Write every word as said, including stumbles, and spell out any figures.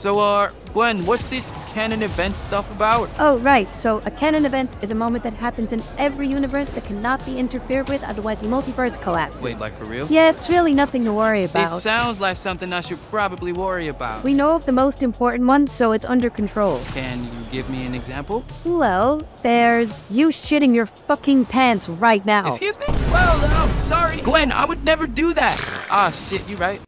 So, uh, Gwen, what's this canon event stuff about? Oh, right. So, a canon event is a moment that happens in every universe that cannot be interfered with, otherwise the multiverse collapses. Wait, like for real? Yeah, it's really nothing to worry about. This sounds like something I should probably worry about. We know of the most important ones, so it's under control. Can you give me an example? Well, there's you shitting your fucking pants right now. Excuse me? Well, I'm sorry. Gwen, I would never do that. Ah, shit, you right.